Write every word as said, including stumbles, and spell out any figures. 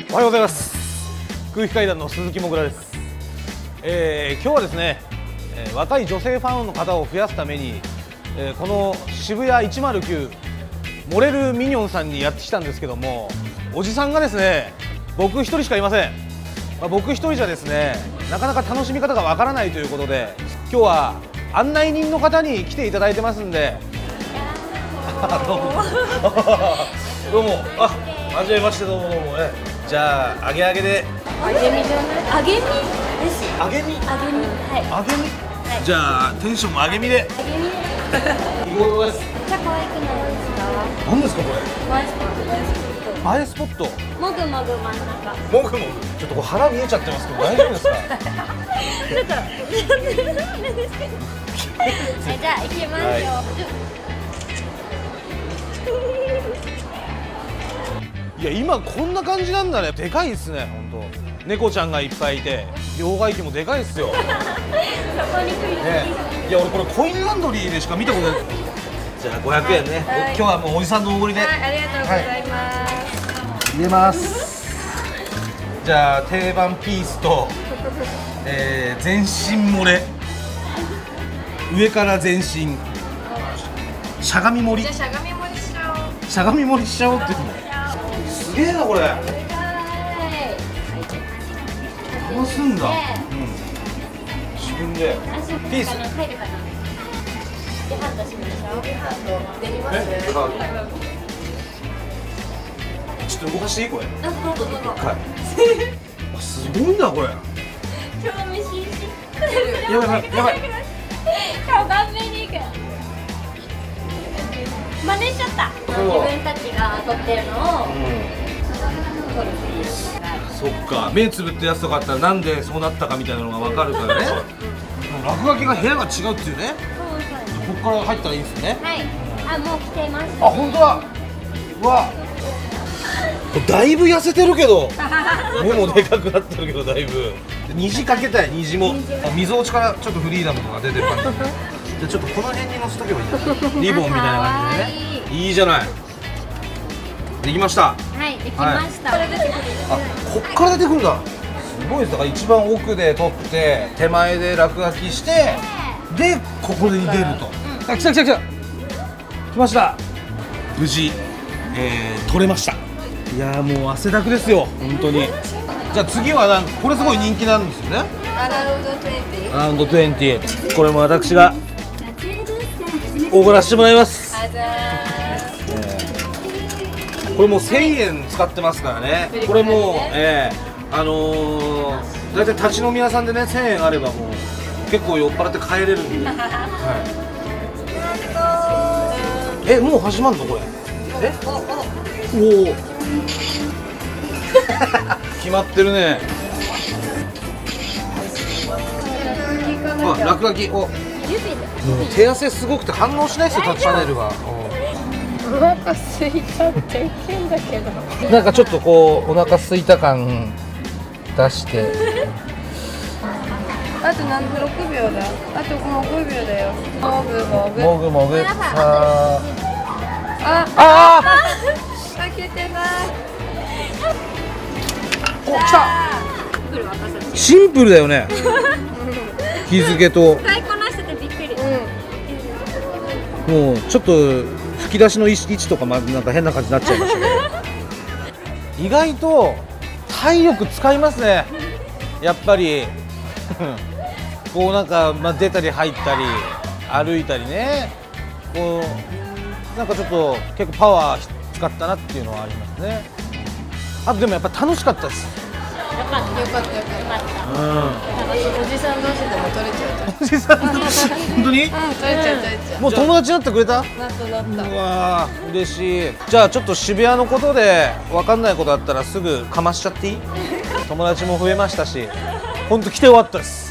おはようございます。空気階段の鈴木もぐらです。えー、今日はですね、えー、若い女性ファンの方を増やすために、えー、この渋谷いちまるきゅうモレルミニョンさんにやってきたんですけども、おじさんがですね、僕一人しかいません。まあ、僕一人じゃですね、なかなか楽しみ方がわからないということで、今日は案内人の方に来ていただいてますんで。どうもどうも、あ、はじめまして、どうもどうも。えじゃあ、揚げ揚げで。 揚げ身じゃない。揚げ身です。 揚げ身。 揚げ身。はい。 揚げ身。はい、じゃあ、テンションも揚げ身で。 揚げ身。 いいことです。 めっちゃ可愛くないですか。 何ですか、これ。 映えスポット、映えスポット。 映えスポット。 もぐもぐ真ん中。 もぐもぐ。ちょっとこう腹見えちゃってますけど、大丈夫ですか。 ちょっと。じゃあ、行きますよ。はい 、いや今こんな感じなんだね。でかいですね、本当。猫ちゃんがいっぱいいて、両替機もでかいですよ。そこに来る。 ね、いや俺これコインランドリーでしか見たことない。じゃあごひゃくえんね。はい、今日はもうおじさんのおごりで。 はい、ありがとうございます。 はい、入れます。じゃあ定番ピースと、えー、全身漏れ。上から全身。しゃがみ盛り。 じゃあしゃがみ盛りしちゃおう。 しゃがみ盛りしちゃおうっていうの。すげえなこれ。どうすんだ。うん。自分で。ピース。 入るかな。でハンドしましょう。できます。 ちょっと動かしていいこれ。 あ、どうぞどうぞ。 はい。あ、すごいなこれ。 興味津々。 やばいやばい。 顔顔面に行く。真似しちゃった。自分たちが撮ってるのを撮るっていう。 そっか、目つぶってやつとかあったらなんでそうなったかみたいなのが分かるからね。落書きが部屋が違うっていうね。ここから入ったらいいんですよね。 はい。あ、もう来てます。 あ、本当だ。うわ。だいぶ痩せてるけど。目もでかくなってるけど、だいぶ。虹かけたい、虹も。みぞおちからちょっとフリーダムとか出てる感じ。じゃちょっとこの辺に乗せとけばいい。リボンみたいな感じでね。いいじゃない。できました。 はい、できました。 はい、あ、こっから出てくるんだ。すごいです。だから一番奥で撮って手前で落書きしてでここで出ると。あ、来た来た来た。来ました。無事、えー、撮れました。いやーもう汗だくですよ本当に。じゃあ次はなんこれすごい人気なんですよね。 アラウンドトゥエンティー。 アラウンドトゥエンティー。これも私がおごらせてもらいます。これもうせんえん使ってますからね。これもう、えー、あのー、大体立ち飲み屋さんでねせんえんあればもう結構酔っ払って帰れるんで、はい、え、もう始まるのこれ。え、おお決まってるね。あ、落書き。お、もう手汗すごくて反応しないですよタッチパネルが。 お腹空いたって言ってんだけど。 なんかちょっとこうお腹空いた感出して。 あと何分ろくびょうだ。あともうごびょうだよ。もぐもぐ。 もぐもぐ。さあ。 あああ。 開けてない。 お、来た。シンプルだよね。日付と。 使いこなしててびっくり。 もうちょっと吹き出しの位置とかまなんか変な感じになっちゃいましたけど。意外と体力使いますね。やっぱりこうなんかまあ出たり入ったり歩いたりね。こうなんかちょっと結構パワー使ったなっていうのはありますね。あとでもやっぱ楽しかったです。 よかったよかったよかった。うん。おじさん同士でも取れちゃう。 おじさん同士本当に？うん、 取れちゃう取れちゃう。 もう友達になってくれた？ なったなった。 うわー嬉しい。じゃあちょっと渋谷のことで分かんないことあったらすぐかましちゃっていい？友達も増えましたし、本当来て終わったです。